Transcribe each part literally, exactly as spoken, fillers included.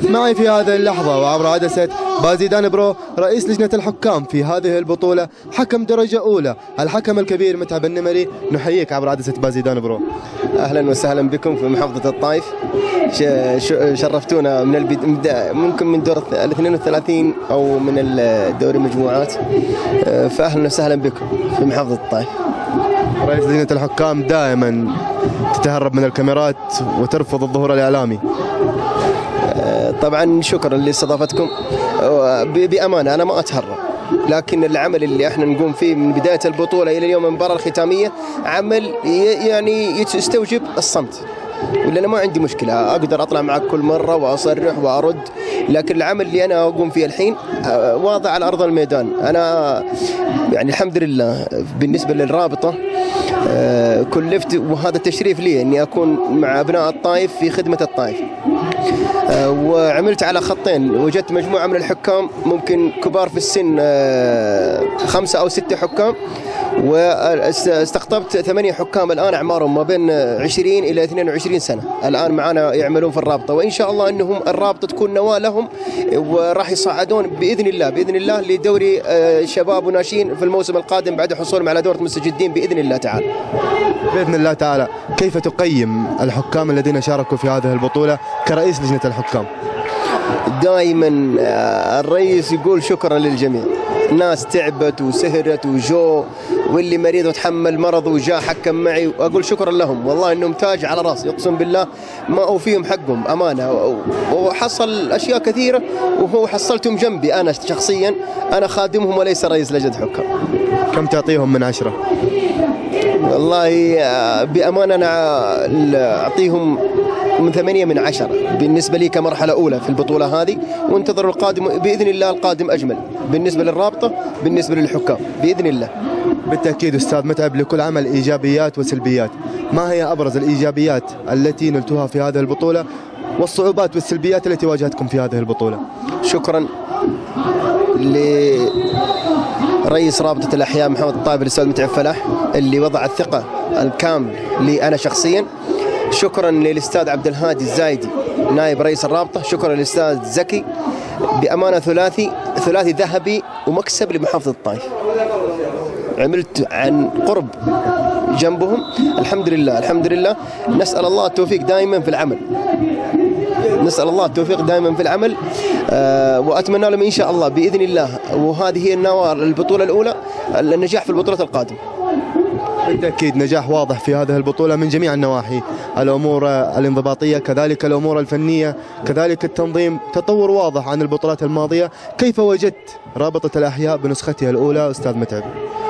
معي في هذه اللحظة وعبر عدسة بازيدان برو رئيس لجنة الحكام في هذه البطولة، حكم درجة أولى الحكم الكبير متعب النمري. نحييك عبر عدسة بازيدان برو. أهلا وسهلا بكم في محافظة الطائف. شرفتونا من البداية، ممكن من دور ال اثنين وثلاثين أو من الدوري المجموعات، فأهلا وسهلا بكم في محافظة الطائف. رئيس لجنة الحكام دائما تتهرب من الكاميرات وترفض الظهور الإعلامي. طبعا شكرا لاستضافتكم. بأمانة أنا ما أتهرب، لكن العمل اللي احنا نقوم فيه من بداية البطولة إلى اليوم المباراة الختامية عمل يعني يستوجب الصمت، ولا أنا ما عندي مشكلة أقدر أطلع معك كل مرة وأصرح وأرد، لكن العمل اللي أنا أقوم فيه الحين واضع على أرض الميدان. أنا يعني الحمد لله بالنسبة للرابطة كلفت، وهذا التشريف لي أني أكون مع أبناء الطائف في خدمة الطائف، وعملت على خطين. وجدت مجموعة من الحكام ممكن كبار في السن، خمسة أو ستة حكام، واستقطبت ثمانية حكام الآن أعمارهم ما بين عشرين إلى اثنين وعشرين سنة الآن معنا يعملون في الرابطة، وإن شاء الله أنهم الرابطة تكون نواة لهم وراح يصعدون بإذن الله بإذن الله لدوري شباب وناشئين في الموسم القادم بعد حصولهم على دورة مستجدين بإذن الله تعالى. بإذن الله تعالى. كيف تقيم الحكام الذين شاركوا في هذه البطولة كرئيس لجنة الحكام؟ دائما الرئيس يقول شكرا للجميع، ناس تعبت وسهرت وجو، واللي مريض وتحمل مرض وجاء حكم معي، واقول شكرا لهم، والله انهم تاج على راسي، اقسم بالله ما اوفيهم حقهم امانه. وحصل اشياء كثيره وهو حصلتهم جنبي انا شخصيا، انا خادمهم وليس رئيس لجنه حكام. كم تعطيهم من عشرة؟ والله بامانه انا اعطيهم من ثمانية من عشرة بالنسبة لي كمرحلة أولى في البطولة هذه، وانتظر القادم بإذن الله، القادم أجمل بالنسبة للرابطة بالنسبة للحكام بإذن الله. بالتأكيد أستاذ متعب، لكل عمل إيجابيات وسلبيات، ما هي أبرز الإيجابيات التي نلتوها في هذه البطولة والصعوبات والسلبيات التي واجهتكم في هذه البطولة؟ شكرا لرئيس رابطة الأحياء محمد الطائف الأستاذ متعب فلاح اللي وضع الثقة الكامل لي أنا شخصيا. شكرا للأستاذ عبد الهادي الزايدي نائب رئيس الرابطة. شكرا للأستاذ زكي، بأمانة ثلاثي ثلاثي ذهبي ومكسب لمحافظة الطائف، عملت عن قرب جنبهم. الحمد لله الحمد لله. نسأل الله التوفيق دائما في العمل، نسأل الله التوفيق دائما في العمل، أه وأتمنى لهم إن شاء الله بإذن الله، وهذه هي النواة البطولة الأولى، النجاح في البطولة القادمة. بالتأكيد نجاح واضح في هذه البطولة من جميع النواحي، الأمور الانضباطية كذلك الأمور الفنية كذلك التنظيم، تطور واضح عن البطولات الماضية. كيف وجدت رابطة الأحياء بنسختها الأولى أستاذ متعب؟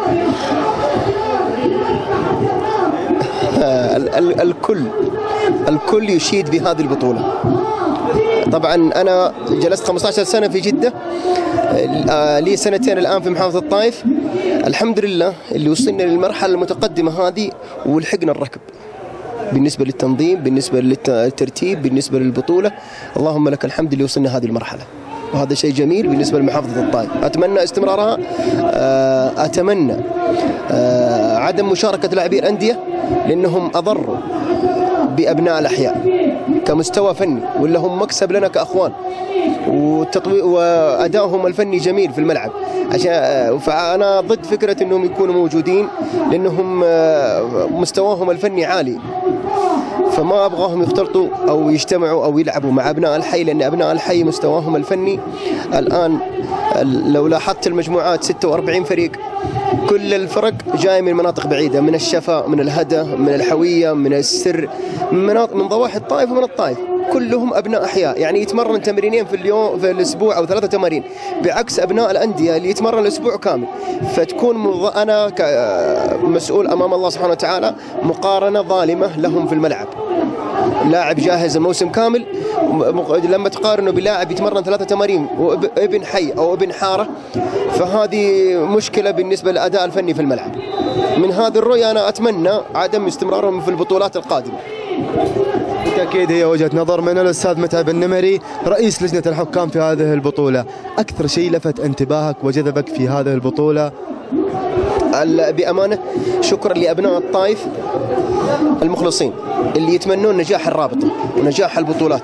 الكل الكل يشيد بهذه البطولة. طبعا أنا جلست خمسة عشر سنة في جدة، لي سنتين الآن في محافظة الطائف. الحمد لله اللي وصلنا للمرحلة المتقدمة هذه ولحقنا الركب بالنسبة للتنظيم، بالنسبة للترتيب، بالنسبة للبطولة. اللهم لك الحمد اللي وصلنا هذه المرحلة، وهذا شيء جميل بالنسبة لمحافظة الطائف. أتمنى استمرارها، أتمنى عدم مشاركة لاعبي الأندية لأنهم أضروا بأبناء الأحياء كمستوى فني، ولا هم مكسب لنا كأخوان، والتطوير وأدائهم الفني جميل في الملعب. عشان فأنا ضد فكرة أنهم يكونوا موجودين لأنهم مستواهم الفني عالي، فما أبغاهم يختلطوا أو يجتمعوا أو يلعبوا مع أبناء الحي، لأن أبناء الحي مستواهم الفني الآن لو لاحظت المجموعات ستة وأربعين فريق، كل الفرق جاية من مناطق بعيدة، من الشفا، من الهدى، من الحوية، من السر، من مناطق من ضواحي الطائف ومن الطائف، كلهم أبناء أحياء. يعني يتمرن تمرينين في اليوم في الأسبوع أو ثلاثة تمارين، بعكس أبناء الأندية اللي يتمرن الأسبوع كامل. فتكون أنا كمسؤول أمام الله سبحانه وتعالى مقارنة ظالمة لهم في الملعب. لاعب جاهز الموسم كامل لما تقارنه بلاعب يتمرن ثلاثة تمارين وابن حي أو ابن حارة، فهذه مشكلة بالنسبة للأداء الفني في الملعب. من هذه الرؤية أنا أتمنى عدم استمرارهم في البطولات القادمة. بالتأكيد هي وجهة نظر من الأستاذ متعب النمري رئيس لجنة الحكام في هذه البطولة. أكثر شيء لفت انتباهك وجذبك في هذه البطولة؟ بأمانة شكرا لأبناء الطائف المخلصين اللي يتمنون نجاح الرابطة ونجاح البطولات.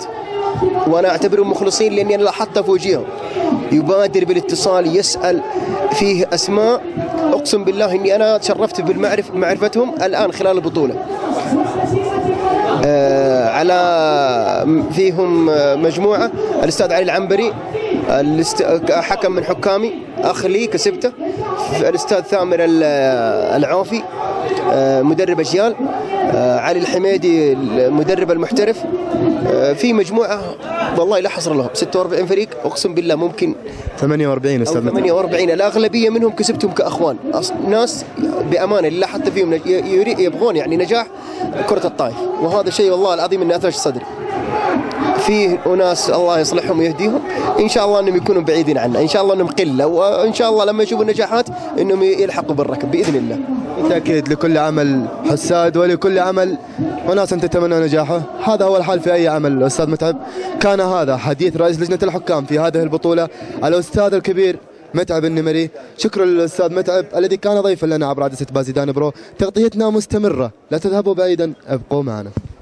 وانا اعتبرهم مخلصين لاني انا لاحظتها في وجههم. يبادر بالاتصال، يسال، فيه اسماء اقسم بالله اني انا تشرفت بالمعرف معرفتهم الان خلال البطوله. آه على فيهم مجموعه الاستاذ علي العنبري حكم من حكامي، اخ لي كسبته، الاستاذ ثامر العوفي مدرب اجيال، علي الحميدي المدرب المحترف. في مجموعه والله لا حصر لهم، ستة وأربعين فريق اقسم بالله، ممكن ثمانية وأربعين استاذ متعب. ثمانية وأربعين الاغلبيه منهم كسبتهم كاخوان، ناس بامانه اللي حتى فيهم يبغون يعني نجاح كره الطائف، وهذا شيء والله العظيم اني اثلج صدري. فيه اناس الله يصلحهم ويهديهم، ان شاء الله انهم يكونوا بعيدين عنا، ان شاء الله انهم قله، وان شاء الله لما يشوفوا النجاحات انهم يلحقوا بالركب باذن الله. بالتاكيد لكل عمل حساد ولكل عمل وناس تتمنى نجاحه، هذا هو الحال في اي عمل. استاذ متعب، كان هذا حديث رئيس لجنه الحكام في هذه البطوله الاستاذ الكبير متعب النمري. شكرا للاستاذ متعب الذي كان ضيفا لنا عبر عدسه بازيدان برو. تغطيتنا مستمره، لا تذهبوا بعيدا، ابقوا معنا.